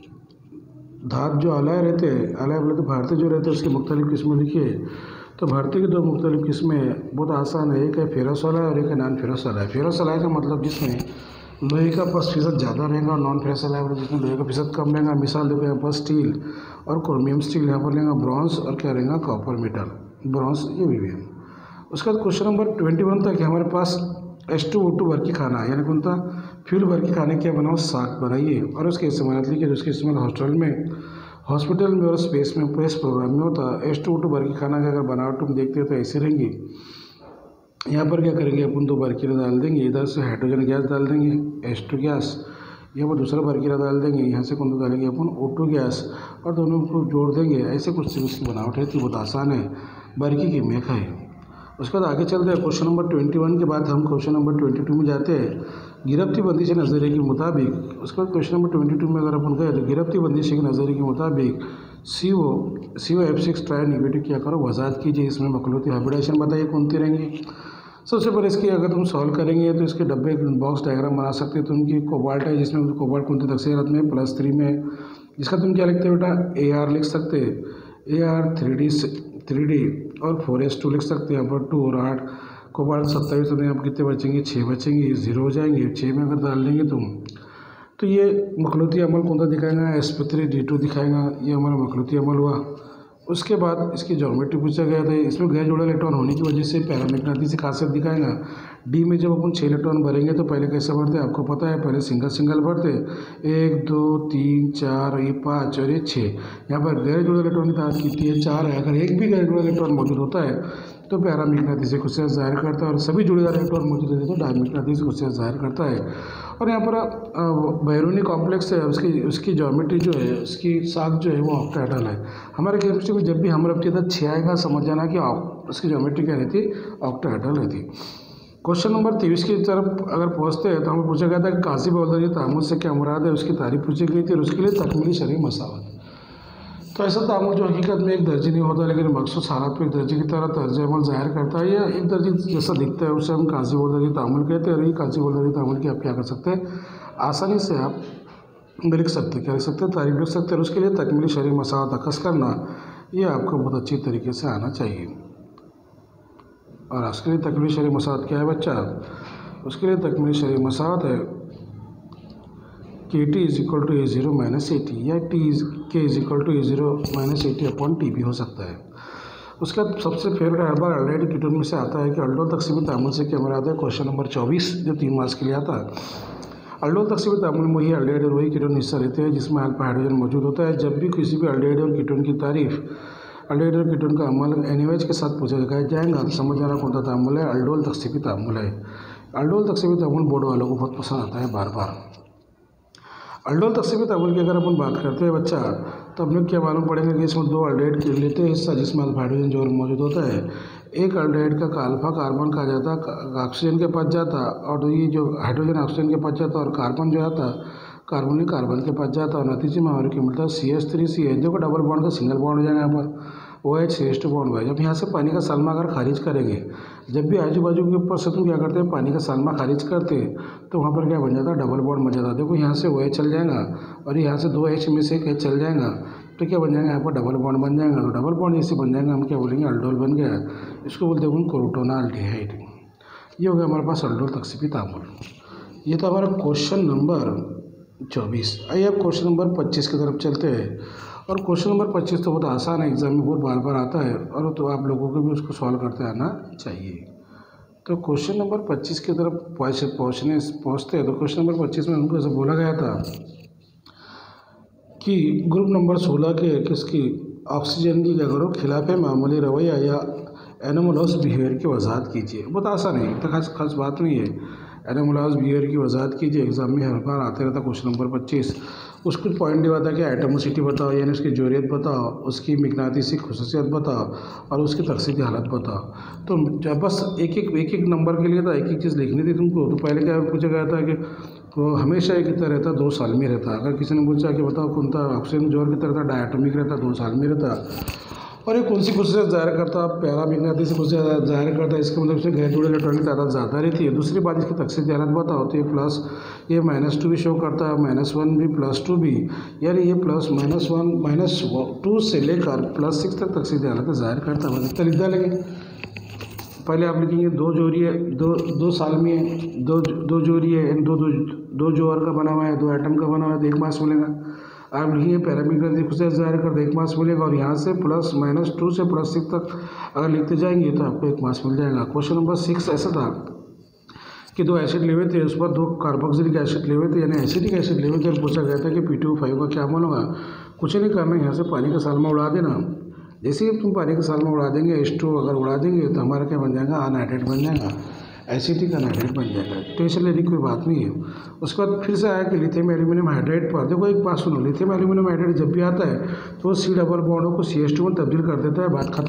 धात जो आलय रहते हैं, आलय बोले तो भारतीय जो रहते हैं उसकी मुख्तलिफ किस्में लिखिए। तो भारतीय की दो मुख्तलिफ किस्में बहुत आसान है, एक है फेरस वाला और एक है नॉन फेरस वाला है। फेरस वाला का मतलब जिसमें लोहे का प्रतिशत ज़्यादा रहेगा, और नॉन फेरस वाला जिसमें लोहे का प्रतिशत कम रहेगा। मिसाल देखो यहाँ पर स्टील और क्रोमियम स्टील, यहाँ पर लेगा ब्रॉन्ज और क्या रहेगा, कॉपर मेटल, ब्रॉन्ज ये भी है। उसके बाद क्वेश्चन नंबर 21 तक हमारे पास H2O2 भर की खाना, यानी कौन था, फ्यूल भर की खाने क्या बनाओ, साग बनाइए और उसके इस्तेमाल लिखिए। उसके इस्तेमाल हॉस्पिटल में और स्पेस में प्रेस प्रोग्राम में होता है। H2O2 भर की खाना का अगर बनावट तुम देखते हो तो ऐसे रहेंगी। यहाँ पर क्या करेंगे, अपन दो बरकीरा डाल देंगे, इधर से हाइड्रोजन गैस डाल देंगे H2 गैस, यहाँ पर दूसरा बरकीरा डाल देंगे, यहाँ से कौन सा डालेंगे अपन O2 गैस, और दोनों को जोड़ देंगे। ऐसे कुछ से उसकी बनावट रहती है, बहुत आसान है, बरकी की मेक है। उसके बाद आगे चलते हैं, क्वेश्चन नंबर 21 के बाद हम क्वेश्चन नंबर 22 में जाते हैं, गिरफ्ती बंदिश नज़रिए के मुताबिक। उसके बाद क्वेश्चन नंबर 22 में अगर अपन गए तो गिरफ्ती बंदिश के नज़रिए के मुताबिक CO F6 ट्राई नेगेटिव क्या करो, वजाहत कीजिए। इसमें मखलूती हाइब्रिडेशन बताइए कौन सी रहेंगी। सबसे पहले इसकी अगर तुम सॉल्व करेंगे तो इसके डब्बे बॉक्स डायग्राम बना सकते हो। तो उनकी कोबाल्ट है, जिसमें कोबाल्ट कौन सी दक्षिणात में +3 में, इसका तुम क्या लिखते हो बेटा, AR लिख सकते हैं, AR 3D और 4S2 लिख सकते हैं, यहाँ पर 2 और 8 कोबाल्ट 27 में अब कितने बचेंगे, 6 बचेंगे, 0 हो जाएंगे। 6 में अगर डाल देंगे तुम तो ये मखलूती अमल कौन सा दिखाएगा, sp3d2 दिखाएगा, ये हमारा मखलूती अमल हुआ। उसके बाद इसकी ज्योमेट्री पूछा गया था, इसमें गैर जोड़ा इलेक्ट्रॉन होने की वजह से पैरामैग्नेटिक खासियत दिखाएगा। डी में जब अपन 6 इलेक्ट्रॉन भरेंगे तो पहले कैसे भरते हैं आपको पता है, पहले सिंगल सिंगल भरते, 1 2 3 4 ये 5 और ये 6। यहाँ पर गैर जोड़ा इलेक्ट्रॉन की तादाद कितनी है, 4 है। अगर एक भी गैर जोड़ा इलेक्ट्रॉन मौजूद होता है तो पैरामैग्नेटिक खुशियाँ जाहिर करता है, और सभी जुड़ेदार इलेक्ट्रॉन मौजूद रहते हैं तो डायमैग्नेटिक खुशियाँ जाहिर करता है। और यहाँ पर बैरूनी कॉम्प्लेक्स है, उसकी ज्योमेट्री जो है, उसकी साख जो है वो ऑक्टाहेड्रल है। हमारे केमिस्ट्री में जब भी हम रफ्ती था 6 आएगा, समझ जाना कि उसकी ज्योमेट्री क्या रहती है, ऑक्टाहेड्रल रहती। क्वेश्चन नंबर 23 की तरफ अगर पहुँचते हैं तो हमें पूछा गया था कि काजी बौलदरी तामुल से क्या मुराद है, उसकी तारीफ पूछी गई थी और उसके लिए तकमीली शरई मसावत। तो ऐसा तामुल जो हकीकत में एक दर्जे नहीं होता, लेकिन मखसूस हालात में एक दर्जे की तरह तर्ज अमल ज़ाहिर करता है या एक दर्जे जैसा दिखता है, उसे हम काजी बौलदरी तामुल कहते हैं। और ये काजी बौलदरी तामुल की आप क्या कर सकते हैं, आसानी से आप लिख सकते हैं, क्या लिख सकते हैं, तारीफ लिख सकते हैं। और उसके लिए तकमीली शरई मसावत अकस करना ये आपको बहुत अच्छी तरीके से आना चाहिए। और उसके लिए तकमीली शरई मसावत क्या है बच्चा, उसके लिए तकमीली शरई मसावत है KT = A0 - AT या K = A0 - AT upon T भी हो सकता है। उसके बाद सबसे फेवरेट हर बार अल्डेहाइड कीटोन में से आता है कि अल्डोल तकसीमी तामुल से क्या मुराद है। क्वेश्चन नंबर 24 जो 3 मार्क्स के लिए आता है। अल्डोल तकसीमी तामुल में वही अल्डेहाइड और वही कीटोन हिस्सा रहते हैं जिसमें अल्फा हाइड्रोजन मौजूद होता है। जब भी किसी भी अल्डेहाइड और कीटोन की तारीफ, अल्डेहाइड और कीटोन का अमल NaOH के साथ पूछा जाएगा तो समझ जाना कौन सा तामुल है, अल्डोल तकसीमी तामुल है। अल्डोल तकसीमी तामुल बोर्ड वालों को बहुत पसंद आता है बार बार। अल्डोल तकसीमी तामुल की अगर अपन बात करते हैं बच्चा, तो हम लोग क्या मालूम पड़ेगा कि इसमें 2 अल्डेहाइड लेते हैं हिस्सा, जिसमें अल्फा हाइड्रोजन जो मौजूद होता है। एक अल्डेहाइड का अल्फा कार्बन कहा जाता है, ऑक्सीजन के पास जाता, और ये जो हाइड्रोजन ऑक्सीजन के पास जाता और कार्बन जो आता कार्बन के पास जाता, और नतीजे में हमारे को मिलता है CH3CH, जो डबल बॉन्ड का सिंगल बॉन्ड हो जाएगा यहाँ पर। OH bond OH। अब यहाँ से पानी का साल्मा अगर खारिज करेंगे, जब भी आजू बाजू के ऊपर से तुम क्या करते हैं पानी का साल्मा खारिज करते हैं तो वहाँ पर क्या बन जाता है, डबल बॉन्ड बन जाता है। देखो यहाँ से OH चल जाएगा और यहाँ से 2H में से एक H चल जाएगा तो क्या बन जाएगा, यहाँ पर डबल बॉन्ड बन जाएगा। तो डबल बॉन्ड जैसे बन जाएगा हम क्या बोलेंगे, अल्डोल बन गया। इसको बोलते हैं क्रोटोनाल्डिहाइड। ये हो गया हमारे पास अल्डोल तकसीफी तामुल। ये तो हमारा क्वेश्चन नंबर 24। आइए अब क्वेश्चन नंबर 25 की तरफ चलते हैं। और क्वेश्चन नंबर 25 तो बहुत आसान है, एग्जाम में बहुत बार बार आता है और तो आप लोगों को भी उसको सॉल्व करते आना चाहिए। तो क्वेश्चन नंबर 25 की तरफ पहुँचते हैं। तो क्वेश्चन नंबर 25 में हमको ऐसा बोला गया था कि ग्रुप नंबर 16 के किसकी ऑक्सीजन की क्या करो, खिलाफ मामूली रवैया या एनोमलस बिहेवियर की वजाहत कीजिए। बहुत आसान है, इतना खास बात नहीं है। एनोमलस बिहेवियर की वजाहत कीजिए, एग्जाम में हर बार आते रहता क्वेश्चन नंबर 25। कुछ पॉइंट दिया था कि एटमोसिटी बताओ, यानी उसकी जोरियत बताओ, उसकी मिकनातीसी खुसूसियत बताओ और उसकी तकसीदी हालत बताओ। तो जब बस एक एक नंबर के लिए तो एक चीज़ लिखनी थी तुमको। तो पहले क्या पूछा गया था कि वो हमेशा एक कितना रहता, 2 साल में रहता। अगर किसी ने पूछा कि बताओ कौन सा ऑक्सीजन जोर कितना रहता, डायटोमिक रहता, 2 साल में रहता। और ये कौन सी खुसूसियत जाहिर करता, प्यारा मिकनातीसी खुसूसियत जाहिर करता, इसके मतलब से गैर जुड़े इलेक्ट्रॉन की तादाद ज़्यादा रहती है। दूसरी बात इसकी तकसीदी हालत बताओ, तो ये प्लस ये -2 भी शो करता है, -1 भी +2 भी, यानी ये प्लस -2 से लेकर +6 तक तकसीदी हालत जाहिर करता है। मतलब लिख डालेंगे, पहले आप लिखेंगे 2 जोड़ी है, 2 साल में है, 2 जोड़ी है, दो जोर का बना हुआ है, 2 एटम का बना हुआ है, तो 1 मास मिलेगा। आप लिखिए पैरामीटर खुसूसियत जाहिर कर 1 मास मिलेगा। और यहाँ से +-2 से +6 तक अगर लिखते जाएंगे तो आपको 1 मास मिल जाएगा। क्वेश्चन नंबर 6 ऐसा था कि 2 एसिड ले हुए थे, उस पर 2 कार्बोक्सिलिक एसिड ले हुए थे, यानी एसिटिक एसिड ले हुए थे। पूछा गया था कि P2O5 का क्या मान होगा। कुछ नहीं करना, यहाँ से पानी का साल्मा उड़ा देना। जैसे ही तुम पानी का साल्मा उड़ा देंगे, H2 अगर उड़ा देंगे तो हमारा क्या बन जाएगा, अनहाइड्रेट बन जाएगा, एसिटिक अनहाइड्रेट बन जाएगा। टेंशन लेने की कोई बात नहीं है। उसके बाद फिर से आया कि लिथियम एल्यूमिनियम हाइड्रेट पर। देखो एक बात सुनो, लिथियम एल्यूमिनियम हाइड्रेट जब भी आता है तो वो C डबल बॉन्ड को CH2 में तब्दील कर देता है। बात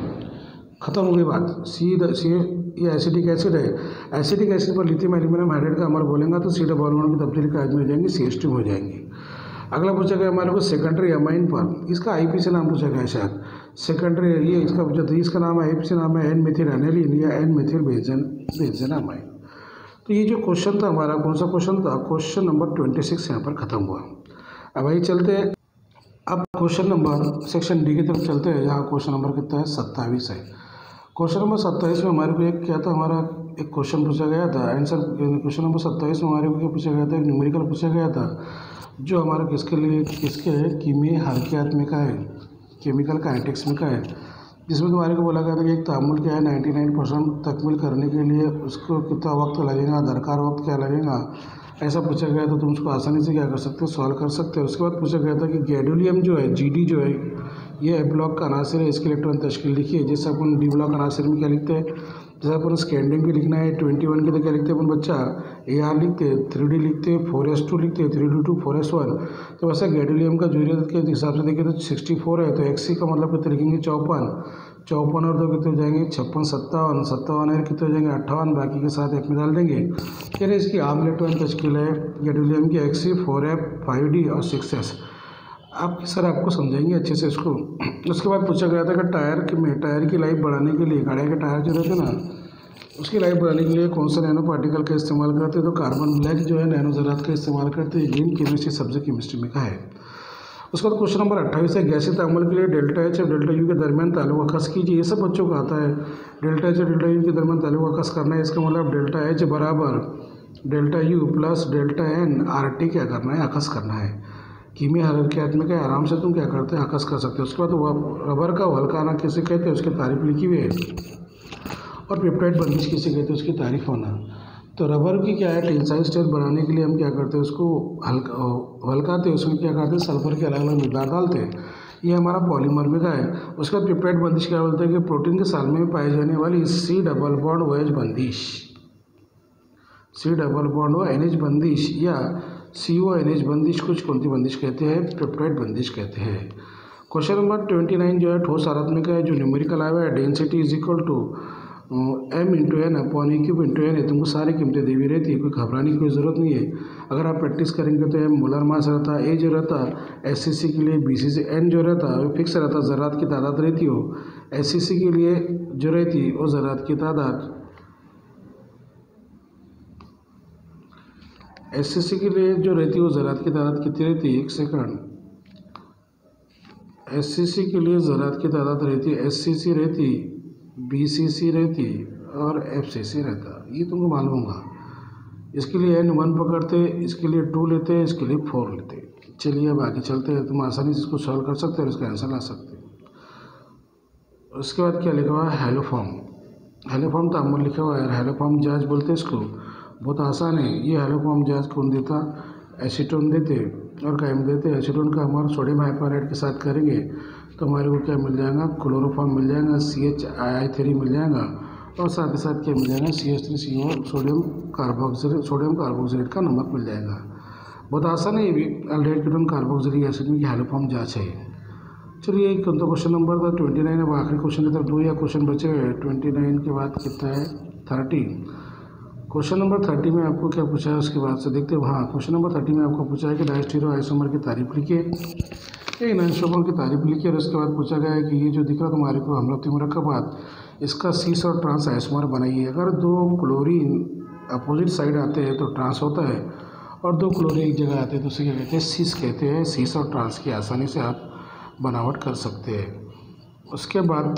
खत्म हो गई बात। ये एसिटिक एसिड है, एसिटिक एसिड पर लिथियम एल्यूमिनियम हाइड्रेट का अमर बोलेंगे तो C डबल बॉन्ड की तब्दीली का आदमी हो जाएंगे, CH2 में हो जाएंगी। अगला पूछा गया हमारे को सेकेंडरी अमाइन पर। इसका IP से नाम पूछा गया शायद सेकेंडरी, ये इसका नाम है, IP से नाम है N-मेथिल एनिलीन या N-मेथिल बेंजीन अमाइन। तो ये जो क्वेश्चन था हमारा, कौन सा क्वेश्चन था, क्वेश्चन नंबर 26 यहाँ पर ख़त्म हुआ। अब वही चलते हैं, अब क्वेश्चन नंबर सेक्शन D की तरफ चलते हैं। यहाँ क्वेश्चन नंबर कितना है, 27 है। क्वेश्चन नंबर 27 में हमारे को एक क्या था, हमारा एक क्वेश्चन पूछा गया था। आंसर क्वेश्चन नंबर 27 में हमारे को क्या पूछा गया था, एक न्यूमेरिकल पूछा गया था जो हमारा किसके कीमियाई हरकियात में का है, केमिकल काइनेटिक्स में का है, जिसमें तुम्हारे को बोला गया था कि एक तामुल क्या है 99% तकमील करने के लिए उसको कितना वक्त लगेगा, दरकार वक्त क्या लगेगा, ऐसा पूछा गया। तो तुम उसको आसानी से क्या कर सकते हो, सॉल्व कर सकते हो। उसके बाद पूछा गया था कि गैडोलियम जो है, GD जो है, ये A ब्लॉक का अनासर है, इसकी इलेक्ट्रॉन तश्कील लिखिए। जैसे अपन D ब्लॉक अनासर में क्या लिखते हैं, जैसे अपन स्कैंडियम की लिखना है 21 की, तो क्या लिखते हैं अपन बच्चा, AR लिखते हैं, 3D लिखते हैं, 4s2 लिखते हैं, 3d2 4s1। तो वैसे गैडोलियम का जोरियत के हिसाब से देखिए तो 64 है, तो Xc का मतलब कितने लिखेंगे, 54 और 2 कितने हो जाएंगे, 56, 57 और कितने हो जाएंगे, 58, बाकी के साथ एक में डाल देंगे। यानी इसकी आम इलेक्ट्रॉन तश्कील है गैडोलियम की Xc 4f 5d और 6s। आप सर आपको समझाएंगे अच्छे से इसको। उसके बाद पूछा गया था कि टायर की लाइफ बढ़ाने के लिए, गाड़ी के टायर जो रहते ना, उसकी लाइफ बढ़ाने के लिए कौन सा नैनो पार्टिकल का इस्तेमाल करते हैं। तो कार्बन ब्लैक जो है नैनो ज़रात का इस्तेमाल करते हैं। ग्रीन केमिस्ट्री सब्जेक्ट केमिस्ट्री में का है। उसके बाद क्वेश्चन नंबर 28 है, गैसीय तामुल के लिए ΔH और ΔU के दरमियान ताल्लुक अकस कीजिए। ये सब बच्चों को आता है, ΔH और ΔU के दरमियान ताल्लुक अकस करना है। इसका मतलब ΔH बराबर ΔU प्लस ΔN RT क्या करना है, अकस करना है। कीमिया हरकियात में क्या आराम से तुम क्या करते हैं, अकस कर सकते हो। उसके बाद रबर का हल्काना किसे कहते हैं, उसकी तारीफ लिखी हुई है। और पेप्टाइड बंदिश किसे कहते हैं, उसकी तारीफ होना। तो रबर की क्या है, टेंसाइल स्ट्रेंथ बढ़ाने के लिए हम क्या करते हैं, उसको हल्काते हैं, उसमें क्या करते हैं, सल्फर के अलग अलग मिकदार डालते हैं। ये हमारा पॉलीमर में का है। उसके बाद पेप्टाइड बंदिश क्या बोलते हैं कि प्रोटीन के साल्मे में पाई जाने वाली C डबल बॉन्ड OH बंदिश, C डबल बॉन्ड OH बंदिश या CONH बंदिश कुछ कौन सी बंदिश कहते हैं, पेप्टाइड बंदिश कहते हैं। क्वेश्चन नंबर 29 जो है ठोस हालत में का है, जो न्यूमेरिकल आया हुआ है, density is equal to m into N upon E cube into N है, तुमको सारी कीमतें दी हुई रहती है, कोई घबराने की कोई ज़रूरत नहीं है। अगर आप प्रैक्टिस करेंगे तो m मोलर मास रहता, a जो रहता SCC के लिए, BCC n जो रहता वो फिक्स रहता, ज़रात की तादाद रहती हो। SCC के लिए जो रहती वो ज़रात की तादाद, SCC के लिए जो रहती वो ज़रात की तादाद कितनी रहती, एक सेकंड, SCC के लिए ज़रात की तादाद रहती, SCC रहती, BCC रहती और FCC रहता, ये तुमको मालूम होगा। इसके लिए n 1 पकड़ते, इसके लिए 2 लेते, इसके लिए 4 लेते। चलिए अब आगे चलते हैं, तुम आसानी से इसको सॉल्व कर सकते हो और इसका आंसर ला सकते हो। उसके बाद क्या लिखा हुआ है, हेलोफॉर्म। हेलोफॉर्म तो अमल लिखा हुआ है, हेलोफॉर्म जांच बोलते इसको, बहुत आसान है। ये हेलोफॉर्म जांच कौन देता, एसीटोन देते और कायम देते। एसीटोन का हमारा सोडियम हाइपोक्लोराइड के साथ करेंगे तो हमारे को क्या मिल जाएगा, क्लोरोफॉर्म मिल जाएगा, CHI3 मिल जाएगा और साथ ही साथ क्या मिल जाएगा, CH3CO, सोडियम कार्बोक्सिलेट का नमक मिल जाएगा। बहुत आसान है ये भी, एल्डिहाइड कीटोन कार्बोक्सिलिक एसिड में हेलोफॉर्म जांच है। चलिए कौन सा क्वेश्चन नंबर था 29, अब आखिरी क्वेश्चन की तरफ 2 या क्वेश्चन बचे हुए। 29 के बाद कितना है, 30। क्वेश्चन नंबर 30 में आपको क्या पूछा है उसके बाद से देखते हैं। हाँ, क्वेश्चन नंबर 30 में आपको पूछा है कि डायस्टीरियो आइसोमर की तारीफ लिखिए, एक आइसोमर की तारीफ लिखिए और उसके बाद पूछा गया है कि ये जो दिख रहा तुम्हारे को अम्लवती मरकबात, इसका सीस और ट्रांस आइसोमर बनाइए। अगर 2 क्लोरीन अपोजिट साइड आते हैं तो ट्रांस होता है और 2 क्लोरीन एक जगह आते हैं तो उसे क्या कहते हैं, सीस कहते हैं। सीस और ट्रांस की आसानी से आप बनावट कर सकते हैं। उसके बाद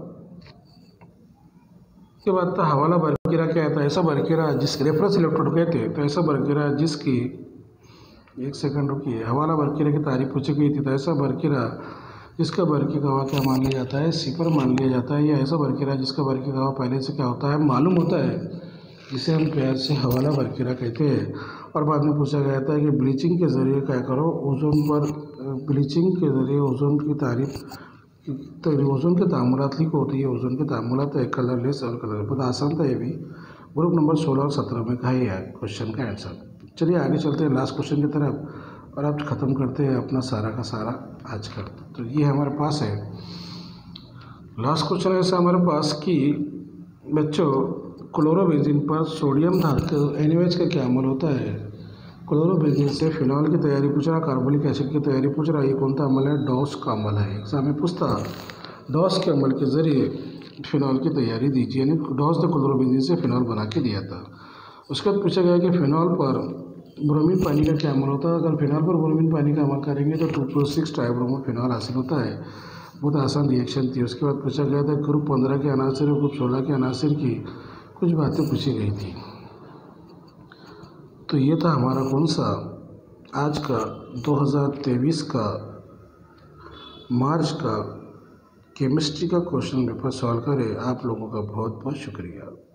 था हवाला बरकीरा क्या आता है, ऐसा बरकीरा जिस रेफरेंस इलेक्ट्रोड कहते हैं, तो ऐसा बरकीरा जिसकी, एक सेकंड रुकिए, हवाला बरकीरा की तारीफ पूछी गई थी। तो ऐसा बरकीरा जिसका बरकी का हवा क्या मान लिया जाता है, सिपर मान लिया जाता है, या ऐसा बरकीरा जिसका बरकी का हवा पहले से क्या होता है, मालूम होता है, जिसे हम प्यार से हवाला बरकीरा कहते हैं। और बाद में पूछा गया था कि ब्लीचिंग के ज़रिए क्या करो, ओजोन पर, ब्लीचिंग के ज़रिए ओजोन की तारीफ, तो ओजोन के तामुलात लिखो, होती है ओजोन के तामुलात है, कलरलेस और कलर। बहुत आसान था ये भी, ग्रुप नंबर 16 और 17 में का ही है क्वेश्चन का आंसर। चलिए आगे चलते हैं लास्ट क्वेश्चन की तरफ और अब ख़त्म करते हैं अपना सारा का सारा आज का। तो ये हमारे पास है लास्ट क्वेश्चन ऐसा हमारे पास कि बच्चों, क्लोरोबेंजीन पर सोडियम धातु NaOH का क्या अमल होता है। क्लोरोबेंजीन से फिनॉल की तैयारी पूछ रहा, कार्बोनिक एसिड की तैयारी पूछ रहा, ये कौन सा अमल है, डॉस का अमल है। एग्जाम में पूछता, डॉस के अमल के ज़रिए फिनॉल की तैयारी दीजिए, यानी डॉस ने क्लोरोबेंजीन से फिनॉल बना के दिया था। उसके बाद पूछा गया कि फिनॉल पर ब्रोमीन पानी का क्या अमल होता है। अगर फिनॉल पर ब्रोमीन पानी का अमल करेंगे तो 2+6 ट्राइब्रोमो फिनॉल हासिल होता है। बहुत आसान रिएक्शन थी। उसके बाद पूछा गया था ग्रुप 15 के अनासिर और ग्रुप 16 के अनासिर की कुछ बातें पूछी गई थी। तो ये था हमारा कौन सा आज का 2023 का मार्च का केमिस्ट्री का क्वेश्चन पेपर सॉल्व करे। आप लोगों का बहुत बहुत शुक्रिया।